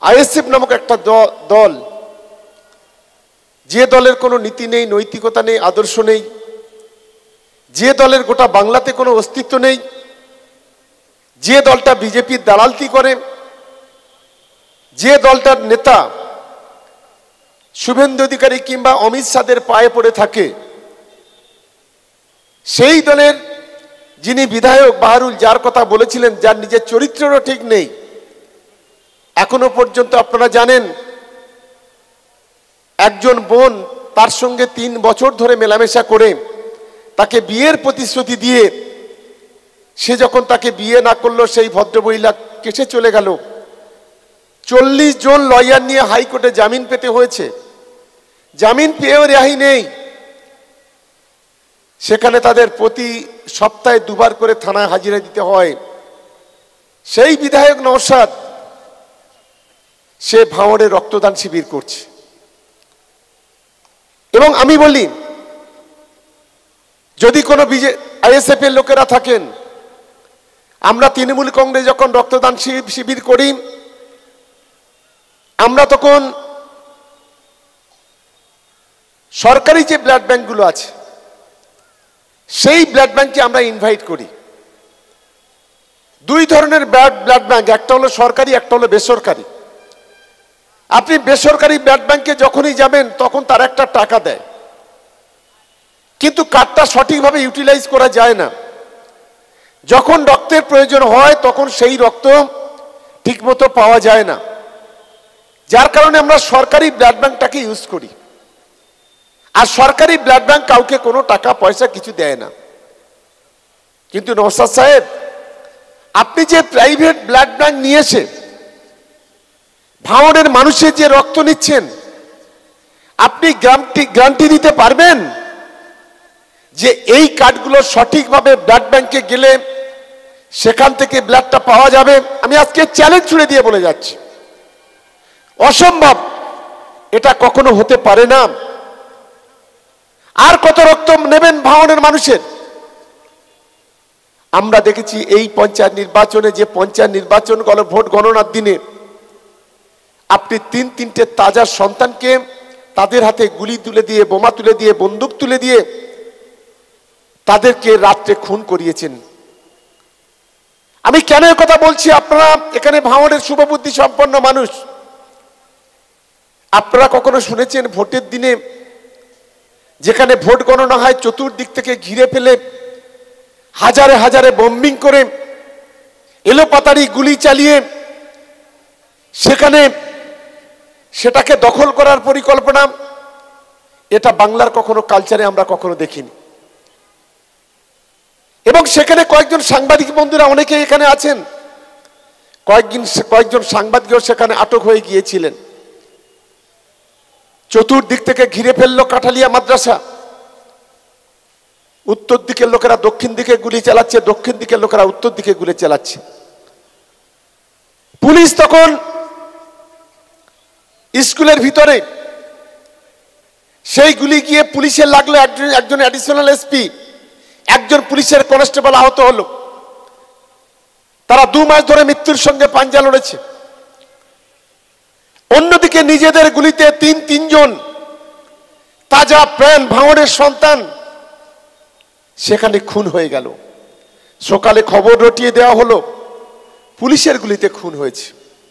ISF নামক একটা দল, যে দলের কোনো নীতি নেই, নৈতিকতা নেই, আদর্শ নেই, যে দলের গোটা বাংলাতে কোনো অস্তিত্ব নেই, যে দলটা বিজেপির দালালতি করে, যে দলটার নেতা শুভেন্দু অধিকারী কিংবা অমিত শাহের পায়ে পড়ে থাকে, সেই দলের যিনি বিধায়ক বাহারুল, যার কথা বলেছিলেন, যার নিজের চরিত্রও ঠিক নেই, এখনো পর্যন্ত আপনারা জানেন একজন বোন তার সঙ্গে 3 বছর ধরে মেলামেশা করে তাকে বিয়ের প্রতিশ্রুতি দিয়ে সে যখন তাকে বিয়ে না করলো, সেই ভদ্রমহিলা কেসে চলে গেল। 40 জন লয়ার নিয়ে হাইকোর্টে জামিন পেতে হয়েছে, জামিন পেয়েও রেহাই নেই। সেখানে তাদের প্রতি সপ্তাহে 2 বার করে থানায় হাজিরা দিতে হয়। সেই বিধায়ক নওশাদ সে ভাঙড়ে রক্তদান শিবির করছে। এবং আমি বলি, যদি কোনো আইএসএফ এর লোকেরা থাকেন, আমরা তৃণমূল কংগ্রেস যখন রক্তদান শিবির করি, আমরা তখন সরকারি যে ব্লাড ব্যাংকগুলো আছে সেই ব্লাড ব্যাংকে আমরা ইনভাইট করি। 2 ধরনের ব্লাড ব্যাংক, একটা হলো সরকারি, একটা হলো বেসরকারি। আপনি বেসরকারি ব্লাড ব্যাংকে যখনই যাবেন তখন তার একটা টাকা দেয়, কিন্তু কার্ডটা সঠিকভাবে ইউটিলাইজ করা যায় না। যখন রক্তের প্রয়োজন হয় তখন সেই রক্ত ঠিকমতো পাওয়া যায় না, যার কারণে আমরা সরকারি ব্লাড ব্যাংকটাকে ইউজ করি। আর সরকারি ব্লাড ব্যাংক কাউকে কোনো টাকা পয়সা কিছু দেয় না। কিন্তু নওশাদ সাহেব, আপনি যে প্রাইভেট ব্লাড ব্যাংক নিয়েছে, ভাঙড়ের মানুষের যে রক্ত নিচ্ছেন, আপনি গ্যারান্টি দিতে পারবেন যে এই কার্ডগুলো সঠিকভাবে ব্লাড ব্যাংকে গেলে সেখান থেকে ব্লাডটা পাওয়া যাবে? আমি আজকে চ্যালেঞ্জ ছুড়ে দিয়ে বলে যাচ্ছি, অসম্ভব, এটা কখনো হতে পারে না। আর কত রক্ত নেবেন ভাঙড়ের মানুষের? আমরা দেখেছি এই পঞ্চায়েত নির্বাচনে, যে পঞ্চায়েত নির্বাচন গেল ভোট গণনার দিনে, আপনি 3-3টে তাজা সন্তানকে তাদের হাতে গুলি তুলে দিয়ে, বোমা তুলে দিয়ে, বন্দুক তুলে দিয়ে তাদেরকে রাত্রে খুন করিয়েছেন। আমি কেন কথা বলছি? আপনারা এখানে ভাঙড়ের শুভবুদ্ধি সম্পন্ন মানুষ, আপনারা কখনো শুনেছেন ভোটের দিনে যেখানে ভোট গণনা হয় চতুর্দিক থেকে ঘিরে ফেলে হাজারে হাজারে বম্বিং করে, এলোপাতাড়ি গুলি চালিয়ে সেটাকে দখল করার পরিকল্পনা? এটা বাংলার কখনো কালচারে আমরা কখনো দেখিনি। এবং সেখানে কয়েকজন সাংবাদিক বন্ধুরা অনেকে এখানে আছেন, কয়েকজন সাংবাদিকও সেখানে আটক হয়ে গিয়েছিলেন। চতুর্দিক থেকে ঘিরে ফেললো কাঠালিয়া মাদ্রাসা, উত্তর দিকের লোকেরা দক্ষিণ দিকে গুলি চালাচ্ছে, দক্ষিণ দিকের লোকেরা উত্তর দিকে গুলি চালাচ্ছে। পুলিশ তখন স্কুলের ভিতরে, সেই গুলি গিয়ে পুলিশের লাগলো, একজন অ্যাডিশনাল এসপি, একজন পুলিশের কনস্টেবল আহত হলো। তারা 2 মাস ধরে মৃত্যুর সঙ্গে পাঞ্জা লড়েছে। অন্যদিকে নিজেদের গুলিতে 3 জন তাজা প্রাণ ভাঙড়ের সন্তান সেখানে খুন হয়ে গেল। সকালে খবর রটিয়ে দেওয়া হলো পুলিশের গুলিতে খুন হয়েছে।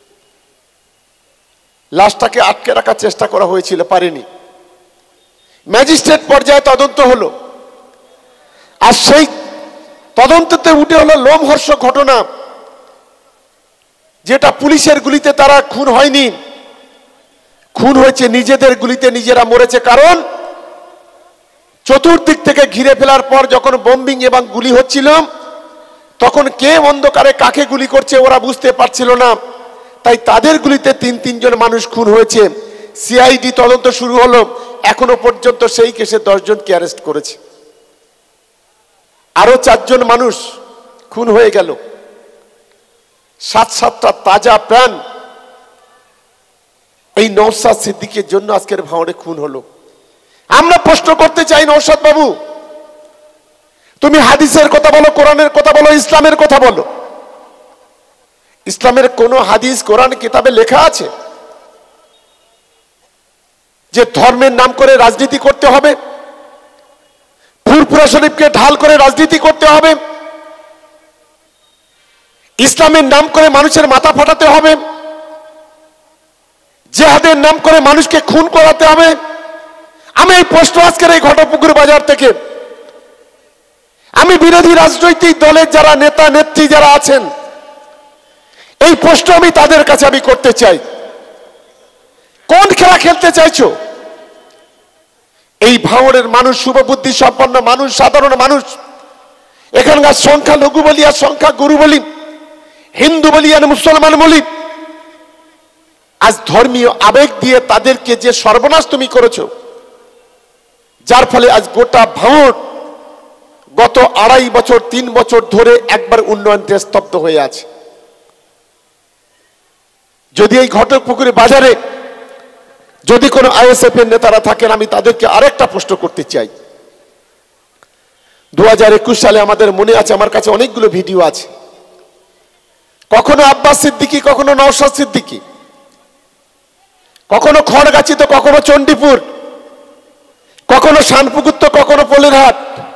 লাশটাকে আটকে রাখার চেষ্টা করা হয়েছিল, পারেনি। ম্যাজিস্ট্রেট পর্যায়ে তদন্ত হলো, আর সেই তদন্ততে উঠে হলো লোমহর্ষক ঘটনা, যেটা পুলিশের গুলিতে তারা খুন হয়নি, খুন হয়েছে নিজেদের গুলিতে, নিজেরা মরেছে। কারণ চতুর্দিক থেকে ঘিরে ফেলার পর যখন বোম্বিং এবং গুলি হচ্ছিল, তখন কে অন্ধকারে কাকে গুলি করছে ওরা বুঝতে পারছিল না, তাই তাদের গুলিতে 3 জন মানুষ খুন হয়েছে। সিআইডি তদন্ত শুরু হলো, এখনো পর্যন্ত সেই কেসে 10 জনকে অ্যারেস্ট করেছে। আরো 4 জন মানুষ খুন হয়ে গেল। 7-7টা তাজা প্রাণ এই নওশাদ সিদ্দিকীর জন্য আজকের ভাঙড়ে খুন হলো। আমরা প্রশ্ন করতে চাই, নওশাদ বাবু, তুমি হাদিসের কথা বলো, কোরআনের কথা বলো, ইসলামের কথা বলো। ইসলামের কোন হাদিস কোরআন কিতাবে লেখা আছে? যে ধর্মের নাম করে রাজনীতি করতে হবে, ফুরফুরা শরীফকে ঢাল করে রাজনীতি করতে হবে, ইসলামের নাম করে মানুষের মাথা ফাটাতে হবে, জিহাদের নাম করে মানুষকে খুন করাতে হবে। আমি এই প্রশ্ন আজকের এই ঘটপুকুর বাজার থেকে আমি বিরোধী রাজনৈতিক দলের যারা নেতা নেত্রী যারা আছেন, এই প্রশ্ন আমি তাদের কাছে আমি করতে চাই, কোন খেলা খেলতে চাইছো? এই ভাঙড়ের মানুষ, শুভবুদ্ধি সম্পন্ন মানুষ, সাধারণ মানুষ, এখানকার সংখ্যা লঘু বলি আর সংখ্যা গুরু বলি, হিন্দু বলি আর মুসলমান বলি, আজ ধর্মীয় আবেগ দিয়ে তাদেরকে যে সর্বনাশ তুমি করেছো, যার ফলে আজ গোটা ভাঙড় গত 2.5 বছর 3 বছর ধরে একবার উন্নয়নতে স্তব্ধ হয়ে আছে। যদি এই ঘটকপুকুরের বাজারে যদি কোনো আইএসএফ এর নেতারা থাকেন, আমি তাদেরকে আরেকটা প্রশ্ন করতে চাই। 2021 সালে আমাদের মনে আছে, আমার কাছে অনেকগুলো ভিডিও আছে, কখনো আব্বাস সিদ্দিকী, কখনো নওশাদ সিদ্দিকী, কখনো খড়গাছি তো কখনো চণ্ডীপুর, কখনো শানপুকুর তো কখনো পলেরহাট,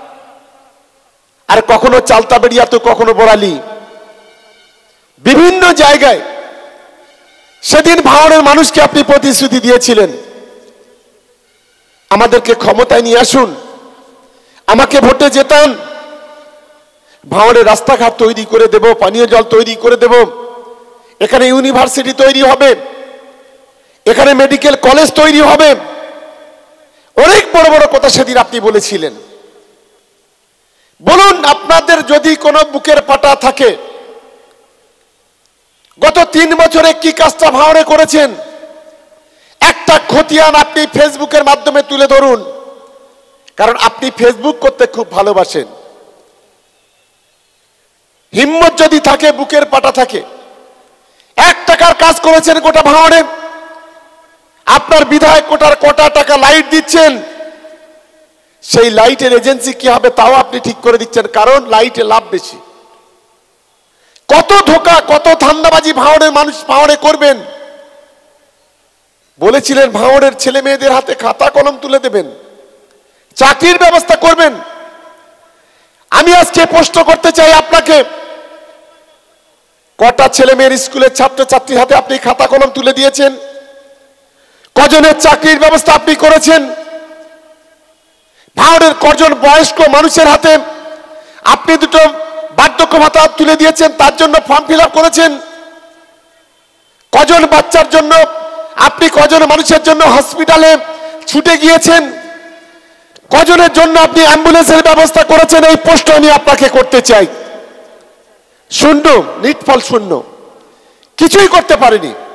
আর কখনো চালতাবেড়িয়া তো কখনো বড়ালি, বিভিন্ন জায়গায় সেদিন ভাঙড়ের মানুষকে আপনি প্রতিশ্রুতি দিয়েছিলেন, আমাদেরকে ক্ষমতায় নিয়ে আসুন, আমাকে ভোটে জেতান, ভাঙড়ের রাস্তাঘাট তৈরি করে দেব, পানীয় জল তৈরি করে দেব, এখানে ইউনিভার্সিটি তৈরি হবে, এখানে মেডিকেল কলেজ তৈরি হবে, অনেক বড় বড় কথা সেদিন আপনি বলেছিলেন। বলুন, আপনাদের যদি কোনো বুকের পাটা থাকে, গত 3 বছরে কি কাজটা ভাঙড়ে করেছেন? একটা খতিয়ান আপনি ফেসবুকের মাধ্যমে তুলে ধরুন, কারণ আপনি ফেসবুক করতে খুব ভালোবাসেন। হিম্মত যদি থাকে, বুকের পাটা থাকে, 1 টাকার কাজ করেছেন গোটা ভাঙড়ে? আপনার বিধায়ক কোটা টাকা লাইট দিচ্ছেন, সেই লাইটের এজেন্সি কি হবে তাও আপনি ঠিক করে দিচ্ছেন, কারণ লাইটে লাভ বেশি। কত ধোঁকা, কত ধান্দাবাজি ভাঙড়ের মানুষ ভাঙড়ে করবেন? বলেছিলেন ভাঙড়ের ছেলে মেয়েদের হাতে খাতা কলম তুলে দেবেন, চাকরির ব্যবস্থা করবেন। আমি আজকে প্রশ্ন করতে চাই আপনাকে, কটা ছেলে মেয়ের স্কুলের ছাত্রছাত্রীর হাতে আপনি খাতা কলম তুলে দিয়েছেন? কজনের চাকরির ব্যবস্থা আপনি করেছেন? ভাঙড়ের কজন বয়স্ক মানুষের হাতে আপনি 2টো বার্ধক্য ভাতা তুলে দিয়েছেন, তার জন্য ফর্ম ফিল আপ করেছেন? কজন বাচ্চার জন্য আপনি, কজন মানুষের জন্য হসপিটালে ছুটে গিয়েছেন? কজনের জন্য আপনি অ্যাম্বুলেন্সের ব্যবস্থা করেছেন? এই প্রশ্ন আমি আপনাকে করতে চাই। শূন্য, নিটফল শূন্য, কিছুই করতে পারেনি।